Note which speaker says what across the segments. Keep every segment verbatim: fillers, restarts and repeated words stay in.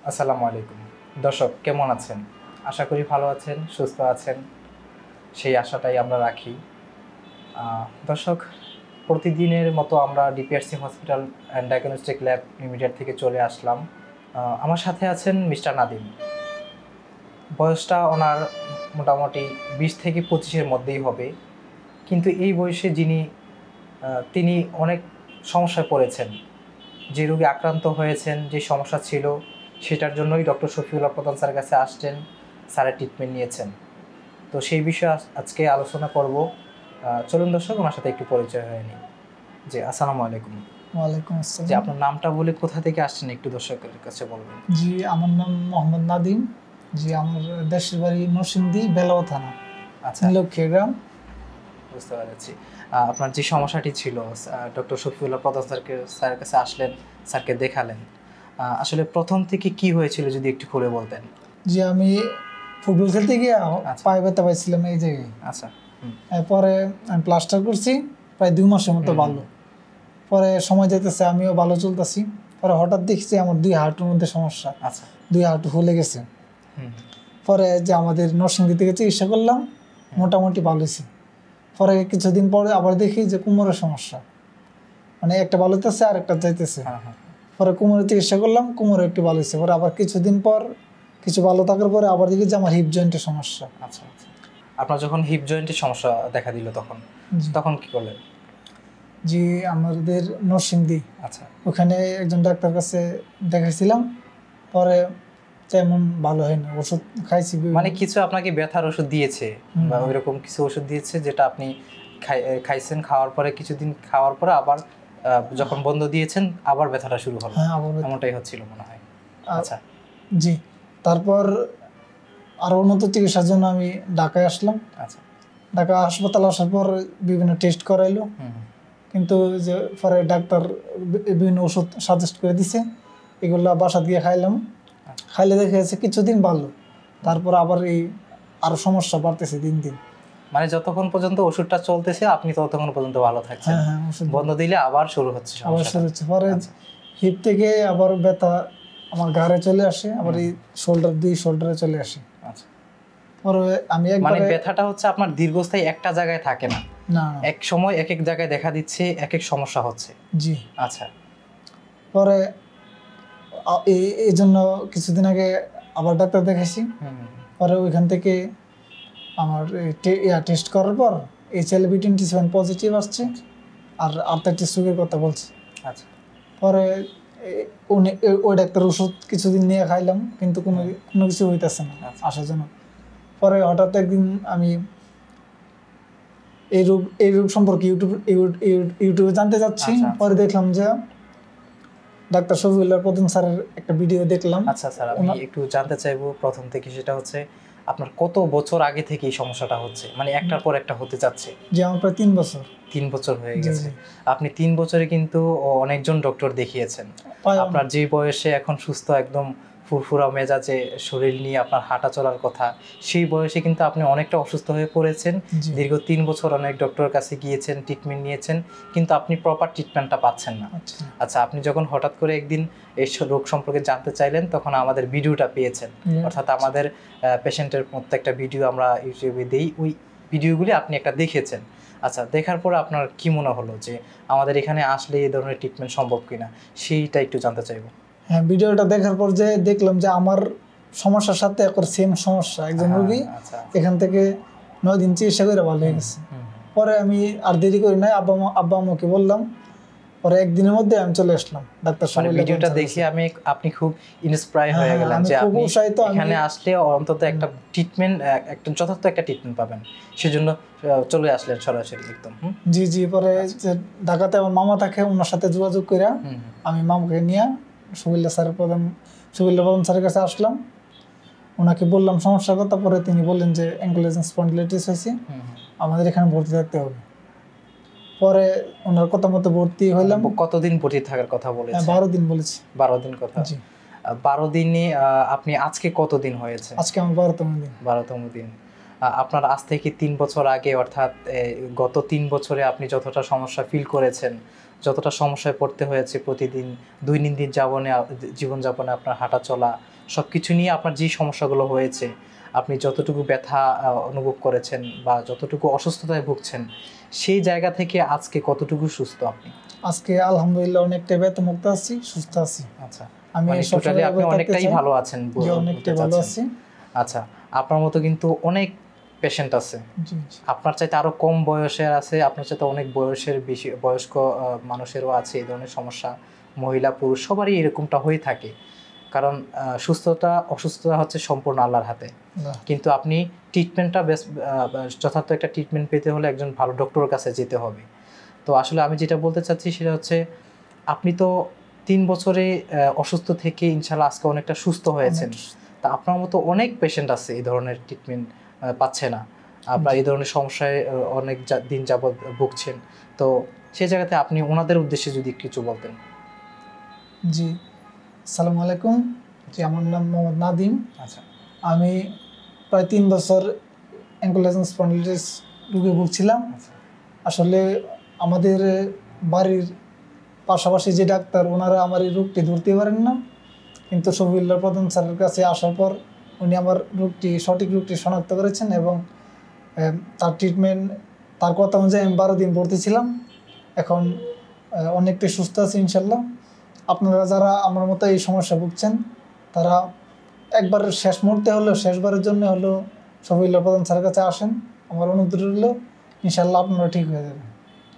Speaker 1: আসসালামু আলাইকুম দর্শক, কেমন আছেন? আশা করি ভালো আছেন, সুস্থ আছেন, সেই আশাটাই আমরা রাখি। দর্শক, প্রতিদিনের মতো আমরা DPRC hospital and diagnostic lab limited থেকে চলে আসলাম। আমার সাথে আছেন মিস্টার নাদিম। বয়সটা ওনার মোটামুটি বিশ থেকে পঁচিশের মধ্যেই হবে, কিন্তু এই বয়সে যিনি তিনি অনেক সমস্যায় পড়েছেন। যে রোগে আক্রান্ত হয়েছেন, যে সমস্যা ছিল, সেটার জন্যই ডক্টর শফিউল্লাহ প্রধান স্যারের কাছে আসছেন, স্যারের ট্রিটমেন্ট নিয়েছেন। তো সেই বিষয়ে আজকে আলোচনা করব। চলুন দর্শক, ওনার সাথে একটু পরিচয় হয়ে নিই। জি, আসসালামু আলাইকুম।
Speaker 2: ওয়ালাইকুম আসসালাম।
Speaker 1: যে আপনার নামটা বলে কোথা থেকে আসছেন একটু দর্শকের কাছে বলবেন।
Speaker 2: জি, আমার নাম মোহাম্মদ নাদিম। জি, আমার দেশের বাড়ি নরসিংদী, বেলাও থানা। আচ্ছা, লক্ষ্মী গ্রাম।
Speaker 1: বুঝতে পেরেছি। আপনার যে সমস্যাটি ছিল, ডক্টর শফিউল্লাহ প্রধান স্যারকে স্যারের কাছে আসলেন, স্যারকে দেখালেন। আসলে প্রথম থেকে কি হয়েছিল যদি একটু খুলে বলতেন।
Speaker 2: জি, আমি ফুটবল খেলতে গিয়ে পায়ে ব্যথা পাইছিলাম এই জায়গায়।
Speaker 1: আচ্ছা,
Speaker 2: এরপরে আমি প্লাস্টার করছি প্রায় দুই মাসের মতো ভালো। পরে সময় যেতেছে, আমিও ভালো চলতেছি। পরে হঠাৎ দেখছি আমার দুই হাঁটুর মধ্যে সমস্যা। আচ্ছা, দুই হাঁটু ফুলে গেছে। পরে যে আমাদের নরসিংদী থেকে চিকিৎসা করলাম, মোটামুটি ভালো হয়েছে। পরে কিছুদিন পরে আবার দেখি যে কোমরের সমস্যা, মানে একটা ভালো হইতেছে আর একটা যাইতেছে। পরে কোমরের চিকিৎসা করলাম, কোমরে একটু ভালো হয়েছে। পরে আবার কিছুদিন পর কিছু ভালো থাকার পরে আবার দেখি যে আমার হিপ জয়েন্টের সমস্যা।
Speaker 1: আচ্ছা আচ্ছা, আপনার যখন হিপ জয়েন্টের সমস্যা দেখা দিল তখন তখন কি করলেন?
Speaker 2: জি, আমাদের নরসিংদী, আচ্ছা, ওখানে একজন ডাক্তার কাছে দেখাইছিলাম। পরে তেমন ভালো হয়নি, ওষুধ খাইছি।
Speaker 1: মানে কিছু আপনাকে ব্যথার ওষুধ দিয়েছে বা ওইরকম কিছু ওষুধ দিয়েছে যেটা আপনি খাইছেন, খাওয়ার পরে কিছুদিন খাওয়ার পরে আবার যখন বন্ধ দিয়েছেন আবার ব্যথাটা শুরু হলো, এমনটাই হচ্ছিল মনে হয়। আচ্ছা,
Speaker 2: জি। তারপর আরও উন্নত চিকিৎসার জন্য আমি ঢাকায় আসলাম। আচ্ছা, ঢাকা হাসপাতাল আসার পর বিভিন্ন টেস্ট করাইলো, কিন্তু যে পরে ডাক্তার বিভিন্ন ওষুধ সাজেস্ট করে দিছে, এগুলো বাসা দিয়ে খাইলাম। খাইলে দেখা যাচ্ছে কিছুদিন ভালো, তারপর আবার এই আরো সমস্যা বাড়তেছে দিন দিন।
Speaker 1: মানে যতক্ষণ পর্যন্ত ওষুধটা চলতেছে আপনি ততক্ষণ পর্যন্ত ভালো থাকছেন, বন্ধ দিলে আবার শুরু হচ্ছে
Speaker 2: আবার শুরু হচ্ছে। পরে হিপ থেকে আবার ব্যথা আমার ঘাড়ে চলে আসে, আবার এই শোল্ডার, দুই শোল্ডারে চলে আসে। আচ্ছা, পরে আমি
Speaker 1: মানে ব্যথাটা হচ্ছে আপনার দীর্ঘস্থায়ী একটা জায়গায় থাকে না,
Speaker 2: না,
Speaker 1: এক সময় এক এক জায়গায় দেখা দিচ্ছে, এক এক সমস্যা হচ্ছে।
Speaker 2: জি,
Speaker 1: আচ্ছা।
Speaker 2: পরে এই জন্য কিছুদিন আগে আবার ডাক্তার দেখাইছি। পরে ওইখান থেকে আমার টেস্ট করার পর H L V twenty seven positive আসছে, আর আর্থাইটিস রোগের কথা বলছে। আচ্ছা, পরে উনি ওই ডাক্তার ওষুধ কিছুদিন নিয়ে খাইলাম, কিন্তু কোনো কোনো কিছু হইতেছে না আশাজনক। পরে হঠাৎ একদিন আমি এই রোগ এই রোগ সম্পর্কে ইউটিউব ইউটিউবে জানতে যাচ্ছি। পরে দেখলাম যে ডাক্তার শফিউল্লাহ প্রধান স্যারের একটা ভিডিও দেখলাম।
Speaker 1: আচ্ছা স্যার, আমি একটু জানতে চাইবো প্রথম থেকে, সেটা হচ্ছে আপনার কত বছর আগে থেকে এই সমস্যাটা হচ্ছে, মানে একটার পর একটা হতে যাচ্ছে?
Speaker 2: যে আমার প্রায় তিন বছর
Speaker 1: তিন বছর হয়ে গেছে। আপনি তিন বছরে কিন্তু অনেকজন ডক্টর দেখিয়েছেন। আপনার যে বয়সে এখন সুস্থ, একদম ফুরফুরা মেজাজে শরীর নিয়ে আপনার হাঁটা চলার কথা, সেই বয়সে কিন্তু আপনি অনেকটা অসুস্থ হয়ে পড়েছেন। দীর্ঘ তিন বছর অনেক ডক্টরের কাছে গিয়েছেন, ট্রিটমেন্ট নিয়েছেন, কিন্তু আপনি প্রপার ট্রিটমেন্টটা পাচ্ছেন না। আচ্ছা, আপনি যখন হঠাৎ করে একদিন এই রোগ সম্পর্কে জানতে চাইলেন, তখন আমাদের ভিডিওটা পেয়েছেন, অর্থাৎ আমাদের পেশেন্টের প্রত্যেকটা ভিডিও আমরা ইউটিউবে দিই, ওই ভিডিওগুলি আপনি একটা দেখেছেন। আচ্ছা, দেখার পরে আপনার কি মনে হলো যে আমাদের এখানে আসলে এই ধরনের ট্রিটমেন্ট সম্ভব কিনা, সেইটা একটু জানতে চাইবো।
Speaker 2: হ্যাঁ, ভিডিওটা দেখার পর যে দেখলাম যে আমার সমস্যার সাথে একবার সেম সমস্যা, একজন রোগী এখান থেকে নয় দিন চিকিৎসা করে ভালো হয়ে গেছে। পরে আমি আর দেরি করি নাই, আব্বা আব্বা আম্মুকে বললাম। পরে একদিনের মধ্যে আমি চলে আসলাম ডাক্তার সাহেব।
Speaker 1: ভিডিওটা দেখে আমি আপনি খুব ইন্সপায়ার হয়ে গেলেন যে আপনি এখানে আসলে অন্তত একটা ট্রিটমেন্ট, একটা যথার্থ একটা ট্রিটমেন্ট পাবেন, সেজন্য চলে আসলেন সরাসরি একদম।
Speaker 2: জি জি। পরে ঢাকাতে আমার মামা থাকে, ওনার সাথে যোগাযোগ করে আমি মামাকে নিয়ে শফিউল্লাহ স্যারের প্রধান শফিউল্লাহ প্রধান স্যারের কাছে আসলাম। ওনাকে বললাম সমস্যার কথা। পরে তিনি বললেন যে অ্যাঙ্কোলাইজিং স্পন্ডিলাইটিস হয়েছে, আমাদের এখানে ভর্তি থাকতে হবে। পরে ওনার কথা মতো ভর্তি হইলাম।
Speaker 1: কতদিন ভর্তি থাকার কথা বলেছেন?
Speaker 2: বারো দিন বলেছি।
Speaker 1: বারো দিন কথা। জি, বারো দিনে আপনি আজকে কতদিন হয়েছে?
Speaker 2: আজকে আমার বারোতম দিন।
Speaker 1: বারোতম দিন। আপনার আজ থেকে তিন বছর আগে, অর্থাৎ গত তিন বছরে আপনি যতটা সমস্যা ফিল করেছেন, যতটা সমস্যায় পড়তে হয়েছে প্রতিদিন দৈনন্দিন দিন যাপনে জীবনযাপনে আপনার হাঁটা চলা সব কিছু নিয়ে আপনার যে সমস্যাগুলো হয়েছে, আপনি যতটুকু ব্যথা অনুভব করেছেন বা যতটুকু অসুস্থতায় ভুগছেন, সেই জায়গা থেকে আজকে কতটুকু সুস্থ আপনি?
Speaker 2: আজকে আলহামদুলিল্লাহ অনেকটা ব্যথামুক্ত আছি, সুস্থ আছি।
Speaker 1: আচ্ছা,
Speaker 2: আমি
Speaker 1: টোটালি আপনি অনেকটাই ভালো আছেন।
Speaker 2: অনেকটাই ভালো আছি।
Speaker 1: আচ্ছা, আপনার মতো কিন্তু অনেক পেশেন্ট আছে, আপনার চাইতে আরো কম বয়সের আছে, আপনার চাইতে অনেক বয়সের বেশি বয়স্ক মানুষেরও আছে এই ধরনের সমস্যা। মহিলা পুরুষ সবারই এরকমটা হয়ে থাকে, কারণ সুস্থতা অসুস্থতা হচ্ছে সম্পূর্ণ আল্লাহর হাতে। কিন্তু আপনি ট্রিটমেন্টটা বেশ যথার্থ একটা ট্রিটমেন্ট পেতে হলে একজন ভালো ডক্টরের কাছে যেতে হবে। তো আসলে আমি যেটা বলতে চাচ্ছি সেটা হচ্ছে, আপনি তো তিন বছরে অসুস্থ থেকে ইনশাল্লাহ আজকে অনেকটা সুস্থ হয়েছেন। তা আপনার মতো অনেক পেশেন্ট আছে এই ধরনের ট্রিটমেন্ট পাচ্ছে না, আপনার এই ধরনের সমস্যায় অনেক দিন যাবৎ ভুগছেন। তো সেই জায়গাতে আপনি ওনাদের উদ্দেশ্যে যদি কিছু বলতেন।
Speaker 2: জি, আসসালামু আলাইকুম। জি, আমার নাম মোহাম্মদ নাদিম। আচ্ছা, আমি প্রায় তিন বছর অ্যাঙ্কোলাইজিং স্পন্ডিলাইটিস রোগে ভুগছিলাম। আসলে আমাদের বাড়ির পাশাপাশি যে ডাক্তার, ওনারা আমার এই রোগটি ধরতে পারেন না, কিন্তু শফিউল্লাহ প্রধান স্যারের কাছে আসার পর উনি আমার রোগটি সঠিক রোগটি শনাক্ত করেছেন এবং তার ট্রিটমেন্ট, তার কথা অনুযায়ী আমি বারো দিন ভর্তি ছিলাম। এখন অনেকটাই সুস্থ আছি ইনশাল্লাহ। আপনারা যারা আমার মতো এই সমস্যা ভুগছেন, তারা একবার শেষ মুহূর্তে হলেও, শেষবারের জন্য হলেও শফিউল্লাহ প্রধান স্যারের কাছে আসেন। আমার অনুরোধ রইল, ইনশাল্লাহ আপনারা ঠিক হয়ে যাবেন।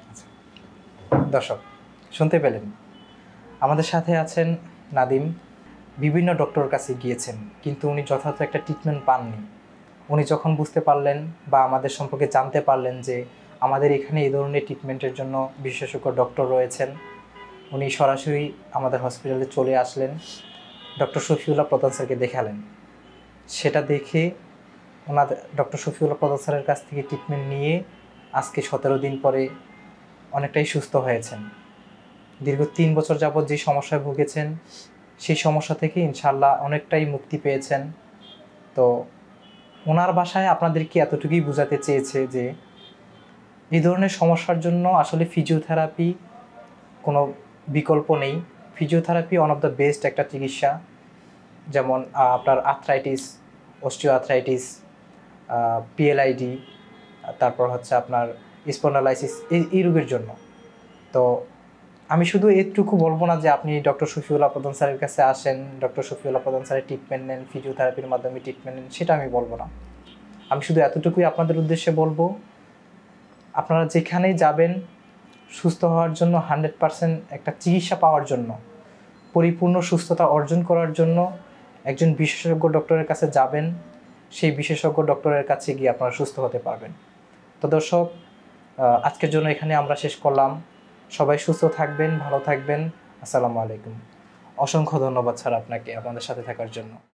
Speaker 1: দর্শক শুনতে পেলেন, আমাদের সাথে আছেন নাদিম। বিভিন্ন ডক্টরের কাছে গিয়েছেন, কিন্তু উনি যথার্থ একটা ট্রিটমেন্ট পাননি। উনি যখন বুঝতে পারলেন বা আমাদের সম্পর্কে জানতে পারলেন যে আমাদের এখানে এই ধরনের ট্রিটমেন্টের জন্য বিশেষজ্ঞ ডক্টর রয়েছেন, উনি সরাসরি আমাদের হসপিটালে চলে আসলেন, ডক্টর শফিউল্লাহ প্রধান স্যারকে দেখালেন। সেটা দেখে ওনাদের ডক্টর শফিউল্লাহ প্রধান স্যারের কাছ থেকে ট্রিটমেন্ট নিয়ে আজকে সতেরো দিন পরে অনেকটাই সুস্থ হয়েছেন। দীর্ঘ তিন বছর যাবৎ যে সমস্যায় ভুগেছেন, সেই সমস্যা থেকে ইনশাল্লাহ অনেকটাই মুক্তি পেয়েছেন। তো ওনার ভাষায় আপনাদেরকে এতটুকুই বোঝাতে চেয়েছে যে এই ধরনের সমস্যার জন্য আসলে ফিজিওথেরাপি কোনো বিকল্প নেই। Physiotherapy one of the best একটা চিকিৎসা। যেমন আপনার আর্থ্রাইটিস, অস্টিও আর্থ্রাইটিস, পিএলআইডি, তারপর হচ্ছে আপনার স্পন্ডালাইসিস, এই এই রোগের জন্য। তো আমি শুধু এটুকু বলবো না যে আপনি ডক্টর শফিউল্লাহ প্রধান স্যারের কাছে আসেন, ডক্টর শফিউল্লাহ প্রধান স্যারের ট্রিটমেন্ট নেন, ফিজিওথেরাপির মাধ্যমে ট্রিটমেন্ট নেন, সেটা আমি বলবো না। আমি শুধু এতটুকুই আপনাদের উদ্দেশ্যে বলবো, আপনারা যেখানেই যাবেন সুস্থ হওয়ার জন্য, হান্ড্রেড পারসেন্ট একটা চিকিৎসা পাওয়ার জন্য, পরিপূর্ণ সুস্থতা অর্জন করার জন্য একজন বিশেষজ্ঞ ডক্টরের কাছে যাবেন। সেই বিশেষজ্ঞ ডক্টরের কাছে গিয়ে আপনারা সুস্থ হতে পারবেন। তো দর্শক, আজকের জন্য এখানে আমরা শেষ করলাম। সবাই সুস্থ থাকবেন, ভালো থাকবেন। আসসালামু আলাইকুম। অসংখ্য ধন্যবাদ স্যার আপনাকে আমাদের সাথে থাকার জন্য।